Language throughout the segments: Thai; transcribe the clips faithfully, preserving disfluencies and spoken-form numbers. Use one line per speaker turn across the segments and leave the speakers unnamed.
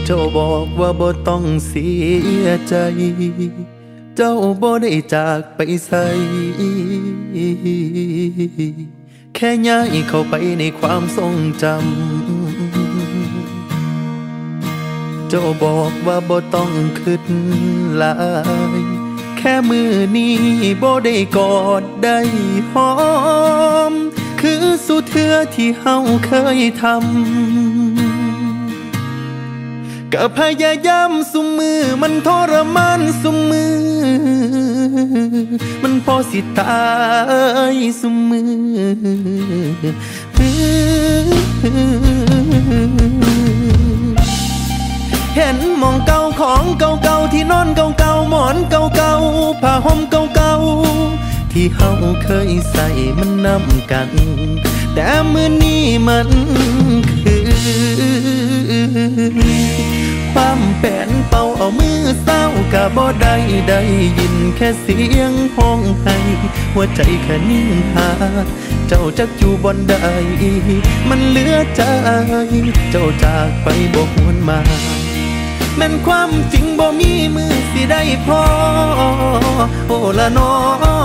เจ้าบอกว่าบ่ต้องเสียใจเจ้าบ่ได้จากไปไสแค่ย้ายเข้าไปในความทรงจำเจ้าบอกว่าบ่ต้องคิดหลายแค่มือนี้บ่ได้กอดได้หอมคือสุดเทื่อที่เฮาเคยทำก็พยายามสุมือมันทรมานสุมือมันพอสิตายสุมือเห็นมองเก่าของเก่าๆที่นอนเก่าๆหมอนเก่าๆผ้าห่มเก่าๆที่เฮาเคยใส่มันนำกันแต่มื้อนี้มันคือความแป้นเป่าเอามือเศร้าก็บ่ได้ได้ยินแค่เสียงห้องไห้หัวใจแค่นิ่งหาเจ้าจักอยู่บ่ได้มันเหลือใจเจ้าจากไปบ่หวนมาแม่นความจริงบ่มีมือสิได้พอโอ้ละน้อ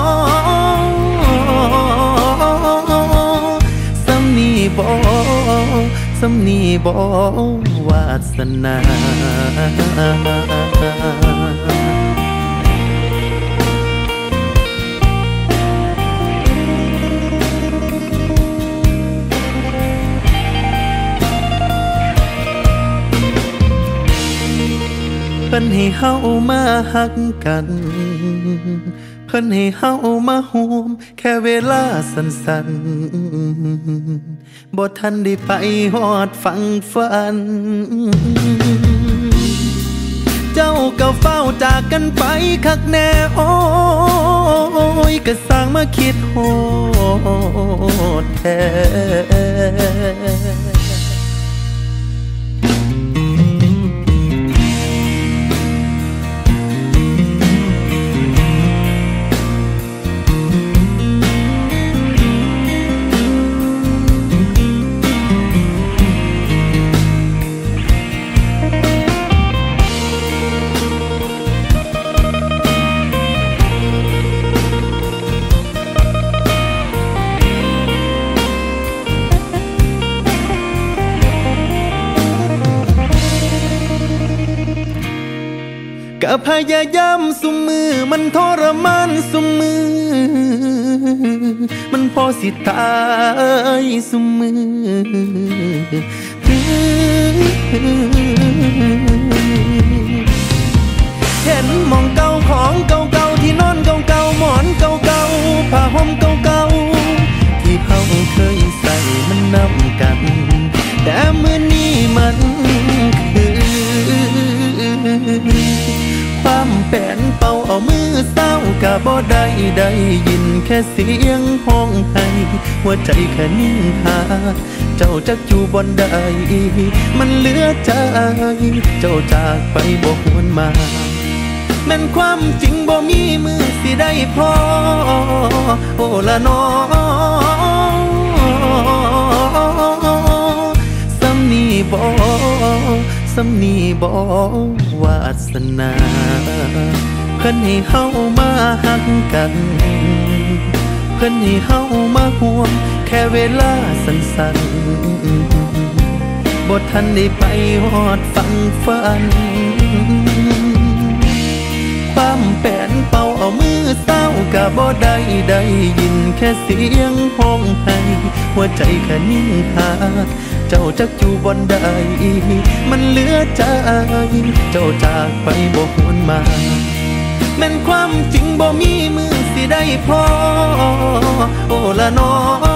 สำนีบ่สำนีบ่วาสนาเพิ่นให้เฮามาฮักกันเพิ่นให้เฮามาห่วมแค่เวลาสั้นๆบ่ทันได้ไปฮอดฝั่งฝันเจ้าก็เฝ้าจากกันไปคักแน่โอ้ยก็สร้างมาคิดโหดแท้ก็พยายามสุมือมันทรมานสุมือมันพอสิตายสุมือเห็นมองเก่าของเก่าๆที่นอนเก่าๆหมอนเก่าๆผ้าห่มเก่าๆที่เฮาเคยใส่มันนำกันแต่มื้อนี้มันคือความแป้นเป่าเอามือเศร้าก็บ่ได้ได้ยินแค่เสียงห้องไห้หัวใจแค่นิ่งหาเจ้าจักอยู่บ่ได้มันเหลือใจเจ้าจากไปบ่หวนมาแม่นความจริงบ่มีมือสิได้พอโอ้ละน้อสำนีบ่สำนีบ่วาสนาเพิ่นให้เฮามาฮักกันเพิ่นให้เฮามาห่วงแค่เวลาสั้นๆบ่ทันได้ไปฮอดฝั่งฝันความแป้นเป่าเอามือเศร้าก็บ่ได้ได้ยินแค่เสียงห้องไห้หัวใจแค่นิ่งหาเจ้าจักอยู่บ่ได้มันเหลือใจเจ้าจากไปบ่หวนมาแม่นความจริงบ่มีมือสิได้พอโอ้ละน้อ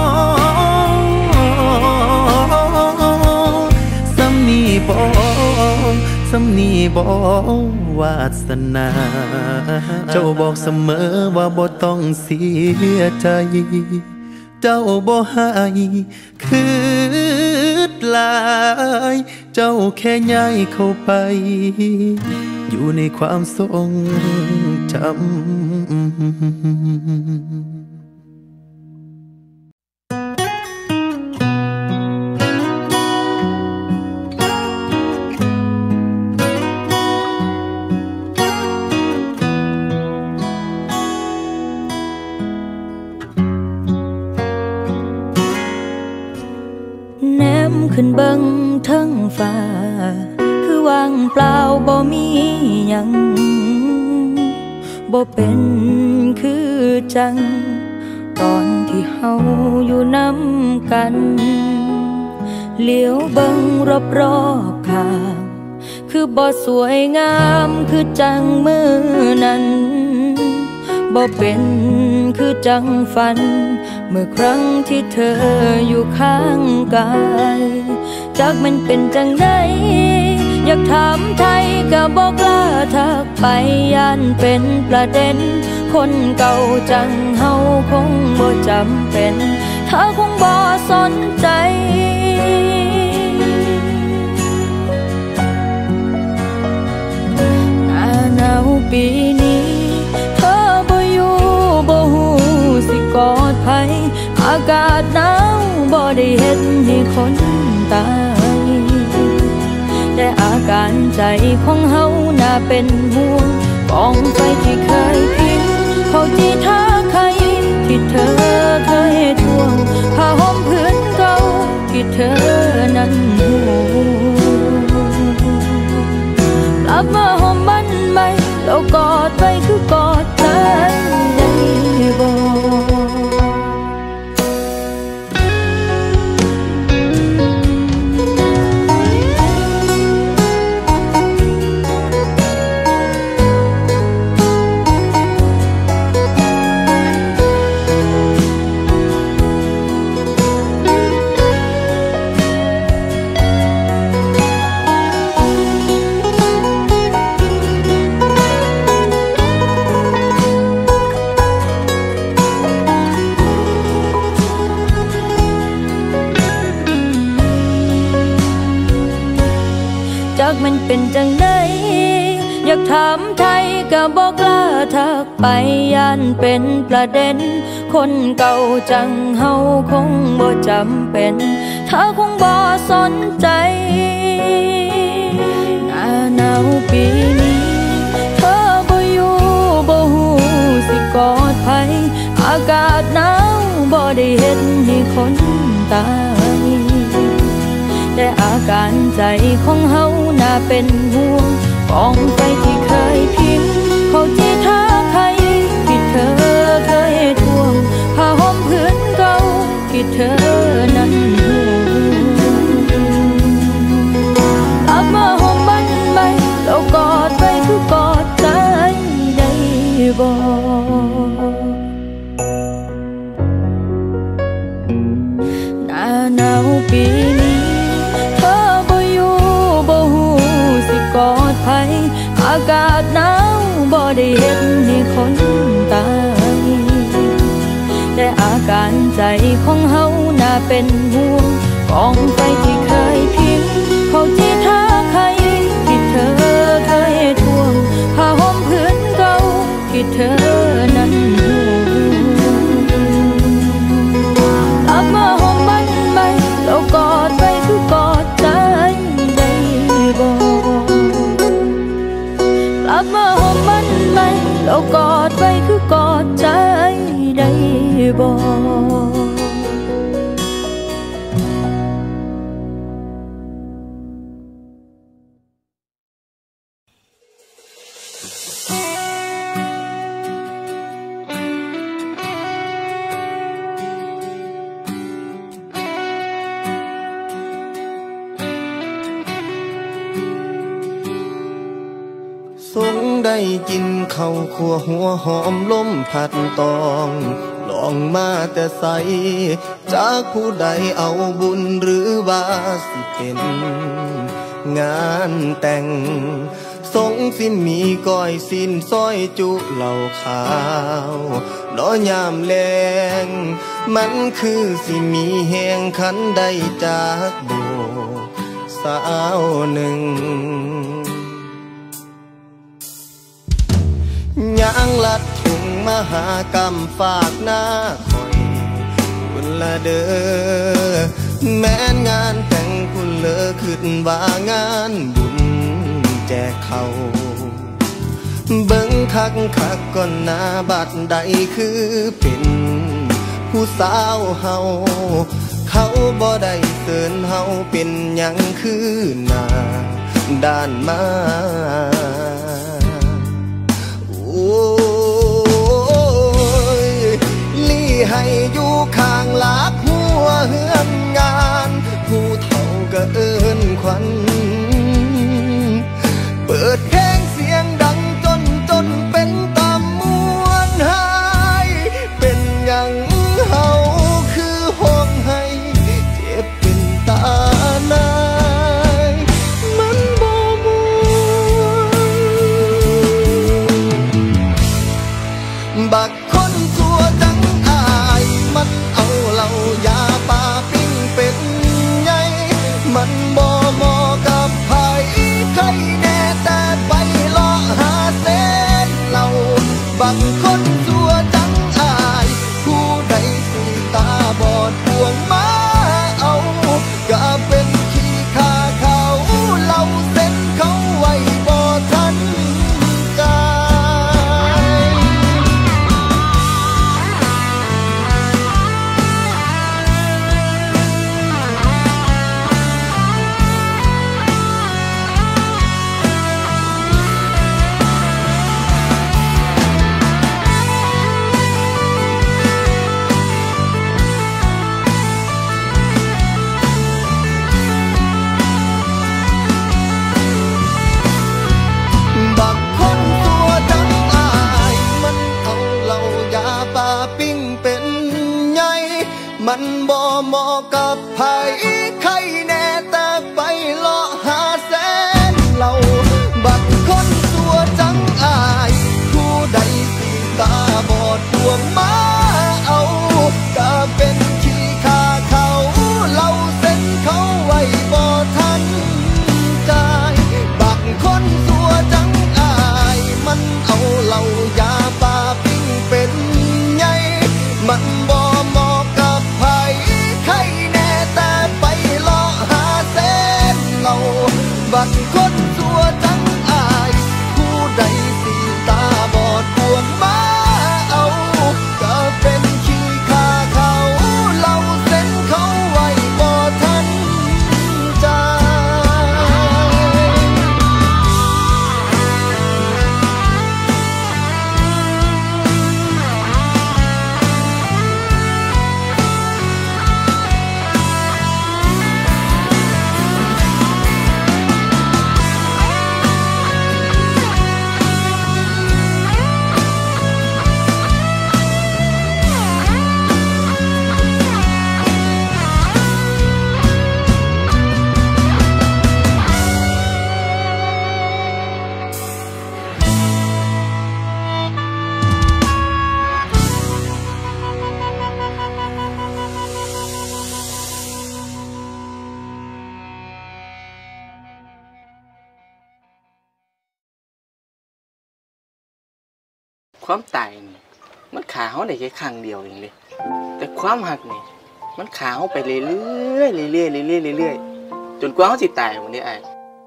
สำนีบ่สำนีบ่วาสนาเจ้าบอกเสมอว่าบ่ต้องเสียใจเจ้าบ่ให้คืดหลายเจ้าแค่ย้ายเข้าไปอยู่ในความทรงจำ
เบิ่งเทิงฟ้าคือว่างเปล่าบ่มีหยังบ่เป็นคือจังตอนที่เฮาอยู่นำกันเลี้ยวเบิ่งรอบๆข้างคือบ่สวยงามคือจังมือนั้นบ่เป็นคือจังฝันเมื่อครั้งที่เธออยู่ข้างกายจักมันเป็นจังใดอยากถามไทยก็บ่กล้าทักไปย่านเป็นประเด็นคนเก่าจังเฮาคงบ่จำเป็นเธอคงบ่สนใจหน้าหนาวปีนี้เธอบ่อยู่บ่ฮู้สิกอดไผอากาศหนาวบ่ได้เฮ็ดให้คนตายแต่อาการใจของเฮาน่าเป็นห่วงกองไฟที่เคยพิงเขาที่ท่าใครที่เธอเคยทวงผ้าห่มผืนเก่าที่เธอนั้นห่วงกลับมาห่มมันใหม่แล้วกอดไว้คือกอดกันได้บ่จักมันเป็นจังใดอยากถามไทยก็บ่กล้าทักไปย่านเป็นประเด็นคนเก่าจังเฮาคงบ่จำเป็นเธอคงบ่สนใจหน้าหนาวปีนี้เธอบ่อยู่บ่ฮู้สิกอดไผอากาศหนาวบ่ได้เฮ็ดให้คนตายแต่อาการใจของเฮาน่าเป็นห่วงกองไฟที่เคยพิงเขาที่ท่าใครที่เธอเคยทวงผ้าห่มผืนเก่าที่เธอนั้นห่วงกลับมาห่มบ้านใหม่แล้วกอดไว้คือกอดใจได้บ่หน้าหนาวปีนี้กอดไผอากาศหนาวบ่ได้เฮ็ดให้คนตายแต่อาการใจของเฮาน่าเป็นห่วงกองไฟที่เคยพิงเขาที่ท่าใครที่เธอเคยทวงผ้าห่มผืนเก่าที่เธอนั้นห่วงกลับมาห่มบ้านใหม่แล้วกอดไว้คือกอดใจได้บ่กลับมาห่มมันใหม่แล้วกอดไว้คือกอดใจได้บ่
สงได้กินข้าวขัวหัวหอมลมพัดตองลองมาแต่ใสจากผู้ใดเอาบุญหรือว่าสิเป็นงานแต่งสงสิมีก้อยสินซอยจุเหล่าขาวน้อยามแรงมันคือสิมีแหงขันได้จากโบสาวหนึ่งย่างลัดถุงมหากรรมฝากหน้าคอยคุณละเด้อแม้นงานแต่งคุณเลอขึ้นว่างานบุญแจกเขาเบิ่งคักคักก่อนหน้าบัดใดคือเป็นผู้สาวเฮา
เขาบ่ได้เกินเฮาเป็นหยังคือหน้าด้านมาโอ้ยลี่ให้อยู่ข้างหลักหัวเฮือนงานผู้เฒ่าก็เอิ้นขวัญเปิดเพลงเสียงดังจนจนเป็นตามวนหายเป็นหยังเฮาคือห้องให้เจ็บเป็นตานายมันบ่ม่วนบักคนชั่วจังอายมันเอาเหล้ายาปาปิ้งเป็นไงมันบ่เหมาะกับไผใครแน่แต่ไปเลาะหาเส้นเหล้าบักคนชั่วจังอายผู้ใดสิตาบอดพวงมาเอาก็เป็นขี้ข้าเขาเหล้าเส้นเขาไว้บ่ทันกายบักคนตัวจังอายมันเอาเหล้ายาปาปิ้งเป็นไงมันบ่เหมาะกับไผใครแน่แต่ไปเลาะหาแสนเหล้าบักคนตัวจังอายผู้ใดสิตาบอดพวงมาเอาก็เป็นขี้ข้าเขาเหล้าเส้นเขาไว้บ่ทันใจบักคนตัวจังอายมันเอาเหล้ายาปาปิ้งเป็นไงมันบ่เหมาะกับไผใครแน่แต่ไปเลาะหาเส้นเหล้าบักคนตัวจังอายผู้ใดสิตาบอดพวงมาเอาก็เป็นขี้ข้าเขาเหล้าเส้นเขาไว้บ่ทันใจ
ความตายนี่มันขาเขาได้แค่ครั้งเดียวเองเลยแต่ความหักนี่มันขาเขาไปเรื่อยๆเรื่อยๆเรื่อยๆเรื่อยๆจนกว่าเขาสิตายวันนี้ไอ้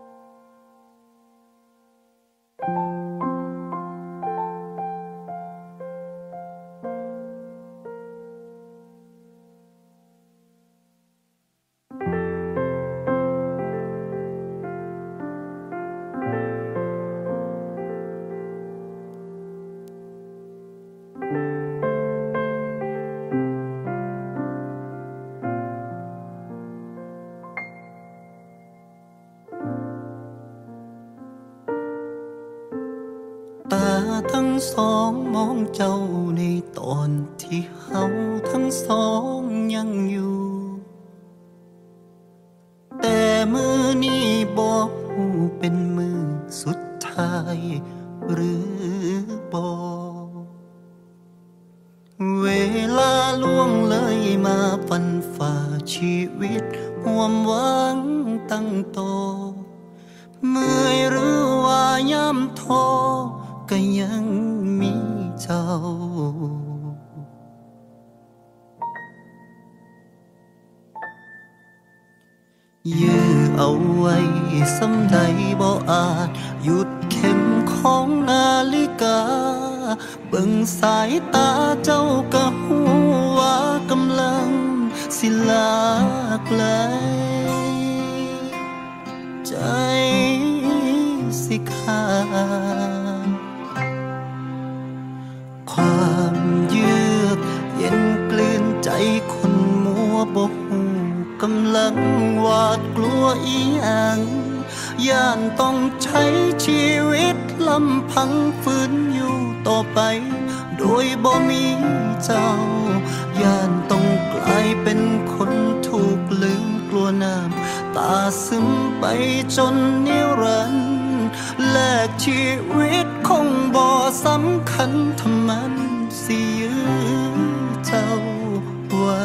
ตาทั้งสองมองเจ้าในตอนที่เฮาทั้งสองยังอยู่แต่มือนี้บอกหูเป็นมือสุดท้ายหรือบอกเวลาล่วงเลยมาฟันฝ่าชีวิตห่วมหวังตั้งโตเมื่อยหรือว่าย่ำท้อก็ยังมีเจ้ายื้อเอาไว้สำใดบ่อาจหยุดเข็มของนาฬิกาเบิ่งสายตาเจ้าก็หูว่ากำลังสิลาไกลใจสิขาดความเยือกเย็นกลืนใจคนมัวบ่ฮู้กำลังหวาดกลัวอีหยังย่านต้องใช้ชีวิตลำพังฝืนอยู่ต่อไปโดยบ่มีเจ้าย่านต้องกลายเป็นคนถูกลืมกลัวน้ำตาซึมไปจนนิรันดร์แลกชีวิตคงบ่สำคัญถ้ามันสิยื้อเจ้าไว้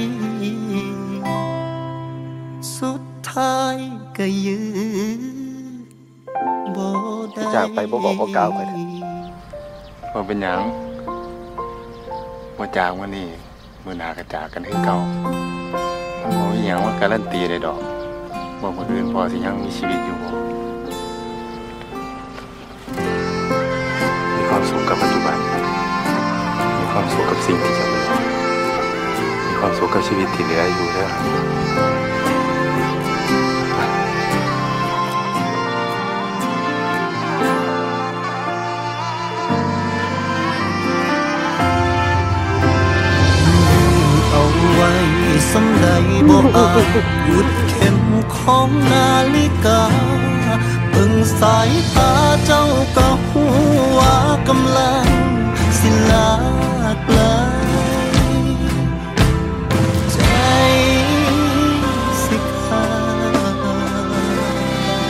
สุดท้ายก็ยื้อบ่ได้
จากไปบ่บอกบ่กล่าวไปบ่เป็นหยังบ่จากมื้อนี้มื้อหน้าก็จากกันคือเก่ามันบ่มีหยังว่าการันตีได้ดอกบ่มื้ออื่นพอสิยังมีชีวิตอยู่บ่มีความสุขกับปัจจุบันมีความสุขกับสิ่งที่จะเหลือมีความสุขกับชีวิตที่เหลืออยู่เด้อ
ไว้สำใดบ่อาจหยุดเข็มของนาฬิกาเบิ่งสายตาเจ้าก็หูว่ากำลังสิลาไกลใจสิขาด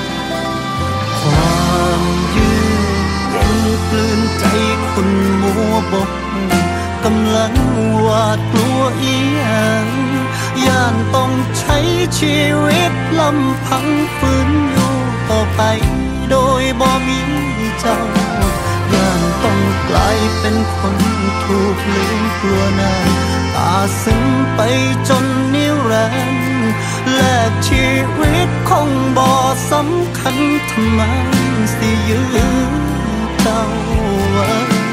ความยืดเย็นกลืนใจคนมัวบ่กำลังหวาดกลัวอีหยังย่านต้องใช้ชีวิตลำพังฝืนอยู่ต่อไปโดยบ่มีเจ้าย่านต้องกลายเป็นคนถูกลืมกลัวน้ำตาซึมไปจนนิรันดร์แลกชีวิตคงบ่สำคัญทำไมสิยื้อเจ้าไว้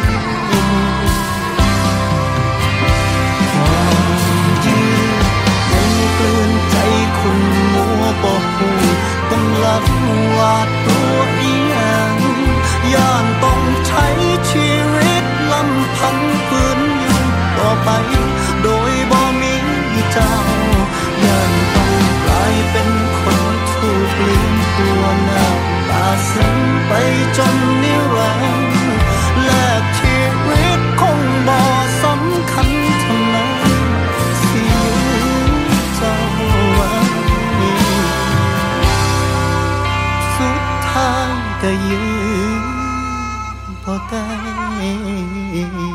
คนมัวบ่ฮู้กำลังหวาดกลัวอีหยังย่านต้องใช้ชีวิตลำพังฝืนอยู่ต่อไปโดยบ่มีเจ้าย่านต้องกลายเป็นคนถูกลืมกลัวน้ำตาซึมไปจนนิรันดร์แลกชีวิตคงบ่สำคัญเท่านั้นสิเจ้าก็ยืนบ่ได้